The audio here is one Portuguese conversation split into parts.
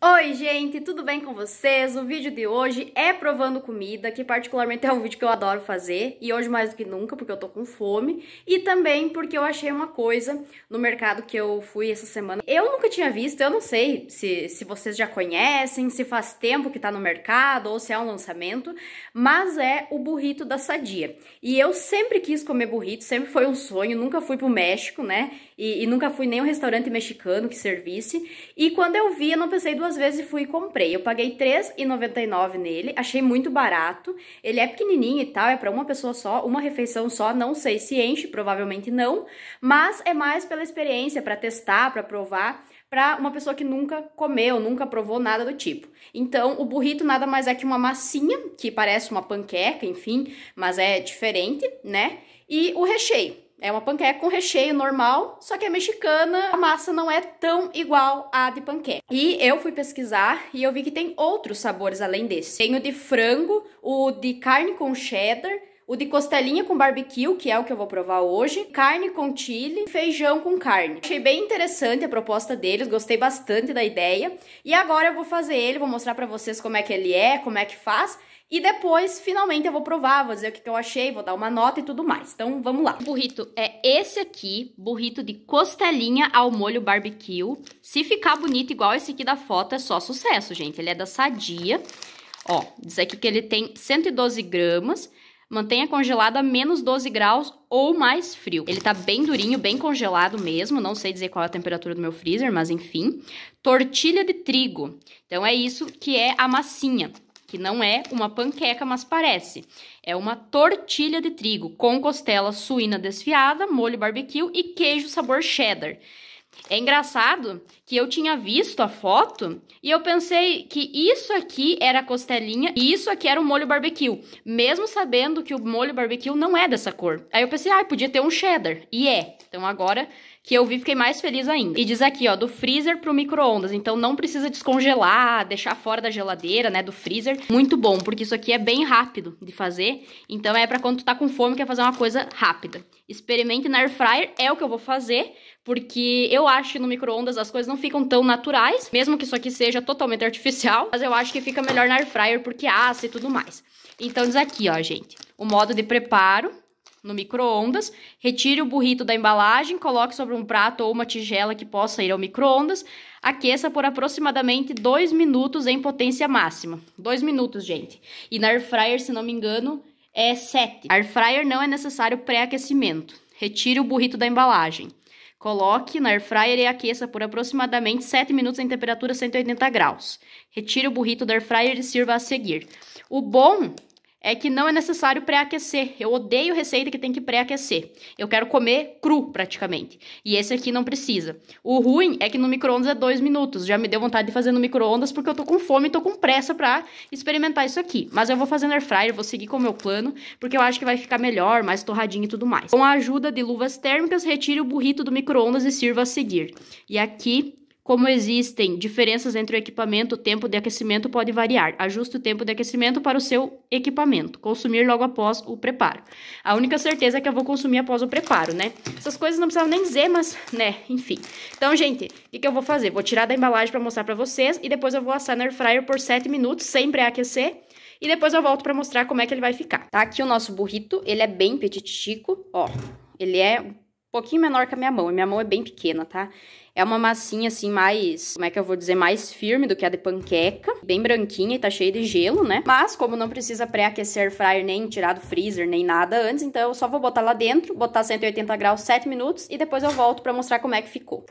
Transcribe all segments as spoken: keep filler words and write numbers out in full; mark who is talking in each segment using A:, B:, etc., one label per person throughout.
A: Oi gente, tudo bem com vocês? O vídeo de hoje é provando comida, que particularmente é um vídeo que eu adoro fazer, e hoje mais do que nunca, porque eu tô com fome, e também porque eu achei uma coisa no mercado que eu fui essa semana. Eu nunca tinha visto, eu não sei se, se vocês já conhecem, se faz tempo que tá no mercado, ou se é um lançamento, mas é o burrito da Sadia. E eu sempre quis comer burrito, sempre foi um sonho, nunca fui pro México, né? E, e nunca fui nem um restaurante mexicano que servisse, e quando eu vi, eu não pensei duas vezes e fui e comprei. Eu paguei três reais e noventa e nove centavos nele, achei muito barato. Ele é pequenininho e tal, é para uma pessoa só, uma refeição só, não sei se enche, provavelmente não, mas é mais pela experiência, para testar, para provar, para uma pessoa que nunca comeu, nunca provou nada do tipo. Então, o burrito nada mais é que uma massinha, que parece uma panqueca, enfim, mas é diferente, né? E o recheio. É uma panqueca com recheio normal, só que é mexicana, a massa não é tão igual à de panqueca. E eu fui pesquisar e eu vi que tem outros sabores além desse. Tem o de frango, o de carne com cheddar, o de costelinha com barbecue, que é o que eu vou provar hoje, carne com chile, feijão com carne. Achei bem interessante a proposta deles, gostei bastante da ideia. E agora eu vou fazer ele, vou mostrar pra vocês como é que ele é, como é que faz. E depois, finalmente, eu vou provar, vou dizer o que, que eu achei, vou dar uma nota e tudo mais. Então, vamos lá. O burrito é esse aqui, burrito de costelinha ao molho barbecue. Se ficar bonito igual esse aqui da foto, é só sucesso, gente. Ele é da Sadia. Ó, diz aqui que ele tem cento e doze gramas. Mantenha congelado a menos doze graus ou mais frio. Ele tá bem durinho, bem congelado mesmo. Não sei dizer qual é a temperatura do meu freezer, mas enfim. Tortilha de trigo. Então, é isso que é a massinha. Que não é uma panqueca, mas parece. É uma tortilha de trigo com costela suína desfiada, molho barbecue e queijo sabor cheddar. É engraçado que eu tinha visto a foto e eu pensei que isso aqui era a costelinha e isso aqui era o molho barbecue, mesmo sabendo que o molho barbecue não é dessa cor. Aí eu pensei, ah, podia ter um cheddar. E é. Então agora que eu vi, fiquei mais feliz ainda. E diz aqui, ó, do freezer pro micro-ondas. Então não precisa descongelar, deixar fora da geladeira, né, do freezer. Muito bom, porque isso aqui é bem rápido de fazer. Então é pra quando tu tá com fome, quer fazer uma coisa rápida. Experimente na air fryer, é o que eu vou fazer, porque eu acho que no micro-ondas as coisas não ficam tão naturais, mesmo que isso aqui seja totalmente artificial, mas eu acho que fica melhor na air fryer porque assa e tudo mais. Então diz aqui, ó, gente, o modo de preparo no micro-ondas, retire o burrito da embalagem, coloque sobre um prato ou uma tigela que possa ir ao micro-ondas, aqueça por aproximadamente dois minutos em potência máxima. dois minutos, gente. E na air fryer, se não me engano, é sete. Air fryer não é necessário pré-aquecimento. Retire o burrito da embalagem. Coloque na air fryer e aqueça por aproximadamente sete minutos em temperatura cento e oitenta graus. Retire o burrito da air fryer e sirva a seguir. O bom é que não é necessário pré-aquecer. Eu odeio receita que tem que pré-aquecer. Eu quero comer cru, praticamente. E esse aqui não precisa. O ruim é que no micro-ondas é dois minutos. Já me deu vontade de fazer no micro-ondas porque eu tô com fome e tô com pressa pra experimentar isso aqui. Mas eu vou fazer no air fryer, vou seguir com o meu plano, porque eu acho que vai ficar melhor, mais torradinho e tudo mais. Com a ajuda de luvas térmicas, retire o burrito do micro-ondas e sirva a seguir. E aqui, como existem diferenças entre o equipamento, o tempo de aquecimento pode variar. Ajuste o tempo de aquecimento para o seu equipamento. Consumir logo após o preparo. A única certeza é que eu vou consumir após o preparo, né? Essas coisas não precisavam nem dizer, mas, né, enfim. Então, gente, o que, que eu vou fazer? Vou tirar da embalagem para mostrar para vocês e depois eu vou assar no air fryer por sete minutos, sem pré-aquecer. E depois eu volto para mostrar como é que ele vai ficar. Tá aqui o nosso burrito, ele é bem petitico, ó. Ele é um pouquinho menor que a minha mão, e minha mão é bem pequena, tá? É uma massinha, assim, mais, como é que eu vou dizer, mais firme do que a de panqueca. Bem branquinha e tá cheia de gelo, né? Mas, como não precisa pré-aquecer air fryer, nem tirar do freezer, nem nada antes, então eu só vou botar lá dentro, botar cento e oitenta graus, sete minutos, e depois eu volto pra mostrar como é que ficou.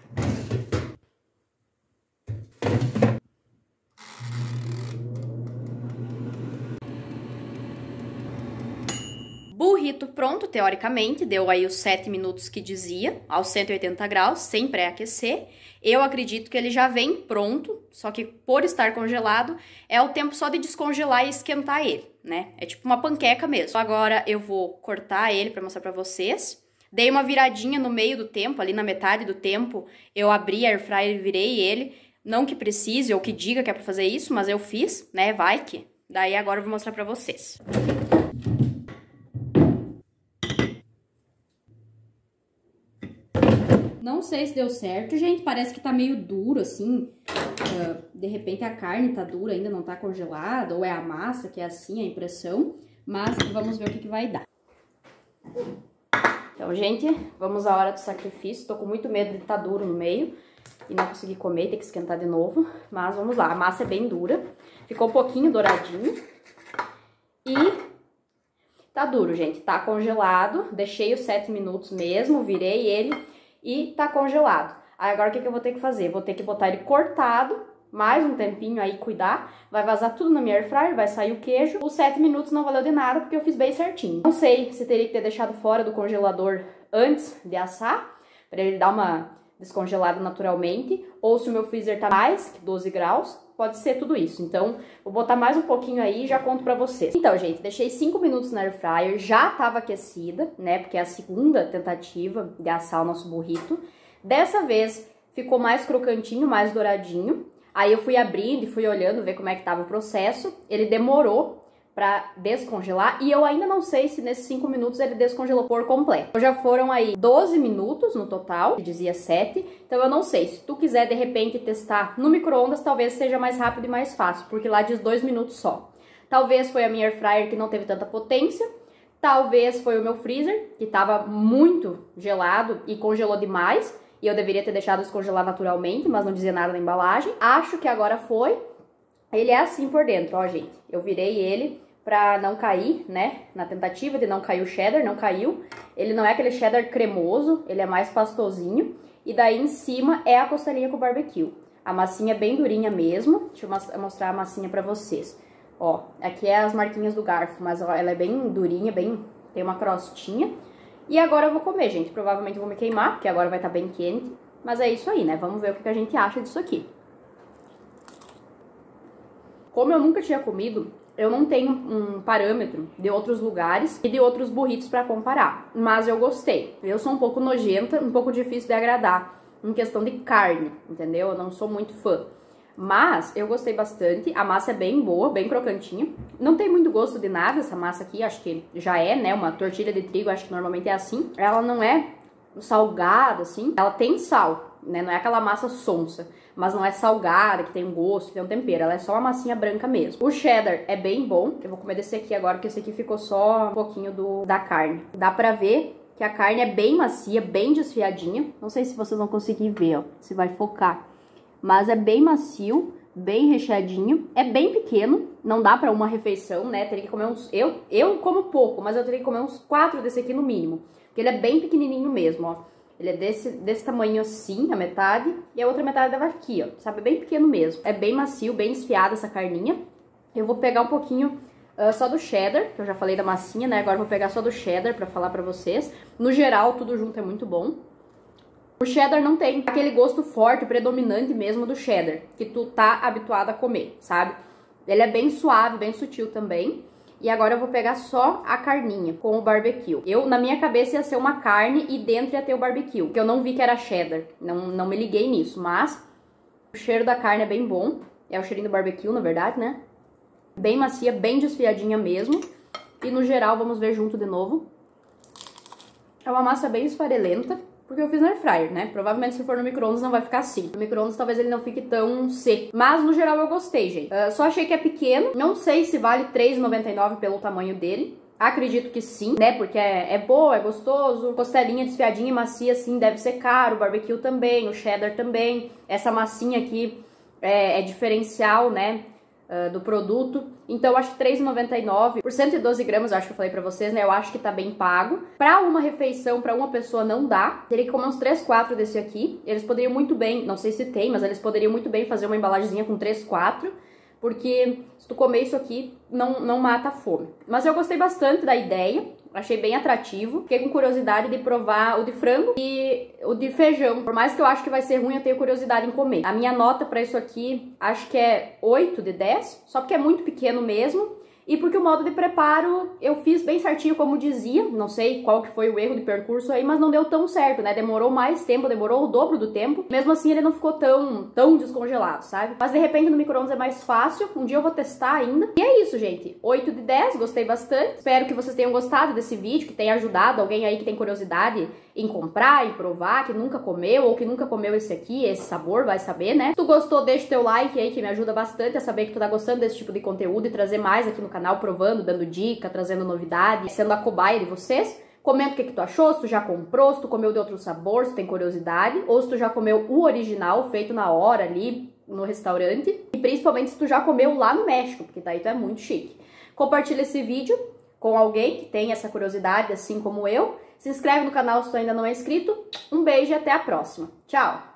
A: Burrito pronto, teoricamente, deu aí os sete minutos que dizia, aos cento e oitenta graus, sem pré-aquecer. Eu acredito que ele já vem pronto, só que por estar congelado, é o tempo só de descongelar e esquentar ele, né? É tipo uma panqueca mesmo. Agora eu vou cortar ele pra mostrar pra vocês. Dei uma viradinha no meio do tempo, ali na metade do tempo, eu abri a air fryer e virei ele. Não que precise ou que diga que é pra fazer isso, mas eu fiz, né? Vai que. Daí agora eu vou mostrar pra vocês. Não sei se deu certo, gente. Parece que tá meio duro, assim. Uh, de repente a carne tá dura, ainda não tá congelada. Ou é a massa, que é assim a impressão. Mas vamos ver o que, que vai dar. Então, gente, vamos à hora do sacrifício. Tô com muito medo de estar tá duro no meio e não conseguir comer, ter que esquentar de novo. Mas vamos lá, a massa é bem dura. Ficou um pouquinho douradinho. E tá duro, gente. Tá congelado. Deixei os sete minutos mesmo, virei ele e tá congelado. Aí agora o que, que eu vou ter que fazer? Vou ter que botar ele cortado, mais um tempinho aí, cuidar. Vai vazar tudo na minha air fryer, vai sair o queijo. Os sete minutos não valeu de nada porque eu fiz bem certinho. Não sei se teria que ter deixado fora do congelador antes de assar, para ele dar uma descongelada naturalmente, ou se o meu freezer tá mais que doze graus, pode ser tudo isso. Então, vou botar mais um pouquinho aí e já conto pra vocês. Então, gente, deixei cinco minutos na air fryer, já tava aquecida, né, porque é a segunda tentativa de assar o nosso burrito. Dessa vez, ficou mais crocantinho, mais douradinho. Aí eu fui abrindo e fui olhando, ver como é que tava o processo. Ele demorou pra descongelar e eu ainda não sei se nesses cinco minutos ele descongelou por completo. Já foram aí doze minutos no total, que dizia sete, então eu não sei. Se tu quiser de repente testar no micro-ondas, talvez seja mais rápido e mais fácil, porque lá diz dois minutos só. Talvez foi a minha air fryer que não teve tanta potência, talvez foi o meu freezer, que tava muito gelado e congelou demais, e eu deveria ter deixado descongelar naturalmente, mas não dizia nada na embalagem. Acho que agora foi. Ele é assim por dentro, ó, gente. Eu virei ele pra não cair, né? Na tentativa de não cair o cheddar, não caiu. Ele não é aquele cheddar cremoso, ele é mais pastosinho. E daí em cima é a costelinha com barbecue. A massinha é bem durinha mesmo. Deixa eu mostrar a massinha pra vocês. Ó, aqui é as marquinhas do garfo, mas ó, ela é bem durinha, bem... tem uma crostinha. E agora eu vou comer, gente. Provavelmente eu vou me queimar, porque agora vai estar bem quente. Mas é isso aí, né? Vamos ver o que a gente acha disso aqui. Como eu nunca tinha comido, eu não tenho um parâmetro de outros lugares e de outros burritos pra comparar. Mas eu gostei. Eu sou um pouco nojenta, um pouco difícil de agradar em questão de carne, entendeu? Eu não sou muito fã. Mas eu gostei bastante, a massa é bem boa, bem crocantinha. Não tem muito gosto de nada essa massa aqui, acho que já é, né, uma tortilha de trigo, acho que normalmente é assim. Ela não é salgada, assim, ela tem sal, né, não é aquela massa sonsa. Mas não é salgada, que tem um gosto, que tem um tempero, ela é só uma massinha branca mesmo. O cheddar é bem bom, eu vou comer desse aqui agora, porque esse aqui ficou só um pouquinho do, da carne. Dá pra ver que a carne é bem macia, bem desfiadinha. Não sei se vocês vão conseguir ver, ó, se vai focar. Mas é bem macio, bem recheadinho, é bem pequeno, não dá pra uma refeição, né, teria que comer uns... Eu, eu como pouco, mas eu teria que comer uns quatro desse aqui no mínimo, porque ele é bem pequenininho mesmo, ó. Ele é desse, desse tamanho assim, a metade, e a outra metade dava aqui, ó, sabe, bem pequeno mesmo. É bem macio, bem desfiada essa carninha. Eu vou pegar um pouquinho uh, só do cheddar, que eu já falei da massinha, né, agora eu vou pegar só do cheddar pra falar pra vocês. No geral, tudo junto é muito bom. O cheddar não tem aquele gosto forte, predominante mesmo do cheddar, que tu tá habituado a comer, sabe? Ele é bem suave, bem sutil também. E agora eu vou pegar só a carninha com o barbecue. Eu, na minha cabeça, ia ser uma carne e dentro ia ter o barbecue, que eu não vi que era cheddar, não, não me liguei nisso, mas o cheiro da carne é bem bom. É o cheirinho do barbecue, na verdade, né? Bem macia, bem desfiadinha mesmo. E no geral, vamos ver junto de novo. É uma massa bem esfarelenta, porque eu fiz na air fryer, né? Provavelmente se for no micro-ondas não vai ficar assim. No micro-ondas talvez ele não fique tão seco. Mas no geral eu gostei, gente. Uh, só achei que é pequeno. Não sei se vale três reais e noventa e nove centavos pelo tamanho dele. Acredito que sim, né? Porque é, é boa, é gostoso. Costelinha desfiadinha e macia assim deve ser caro. O barbecue também, o cheddar também. Essa massinha aqui é, é diferencial, né? Uh, do produto, então eu acho que três reais e noventa e nove centavos por cento e doze gramas, acho que eu falei pra vocês, né, eu acho que tá bem pago. Pra uma refeição, pra uma pessoa não dá, teria que comer uns três, quatro desse aqui. Eles poderiam muito bem, não sei se tem, mas eles poderiam muito bem fazer uma embalagemzinha com três, quatro, porque se tu comer isso aqui, não, não mata a fome. Mas eu gostei bastante da ideia, achei bem atrativo. Fiquei com curiosidade de provar o de frango e o de feijão. Por mais que eu acho que vai ser ruim, eu tenho curiosidade em comer. A minha nota pra isso aqui, acho que é oito de dez, só porque é muito pequeno mesmo. e porque o modo de preparo eu fiz bem certinho como dizia, não sei qual que foi o erro de percurso aí, mas não deu tão certo, né? Demorou mais tempo, demorou o dobro do tempo, mesmo assim ele não ficou tão, tão descongelado, sabe? Mas de repente no micro-ondas é mais fácil, um dia eu vou testar ainda. E é isso, gente, oito de dez, gostei bastante, espero que vocês tenham gostado desse vídeo, que tenha ajudado alguém aí que tem curiosidade em comprar e provar, que nunca comeu ou que nunca comeu esse aqui, esse sabor, vai saber, né? Se tu gostou, deixa o teu like aí, que me ajuda bastante a saber que tu tá gostando desse tipo de conteúdo e trazer mais aqui no canal, provando, dando dica, trazendo novidade, sendo a cobaia de vocês. Comenta o que, que tu achou, se tu já comprou, se tu comeu de outro sabor, se tem curiosidade, ou se tu já comeu o original, feito na hora ali no restaurante, e principalmente se tu já comeu lá no México, porque daí tu é muito chique. Compartilha esse vídeo com alguém que tem essa curiosidade, assim como eu. Se inscreve no canal se tu ainda não é inscrito. Um beijo e até a próxima. Tchau!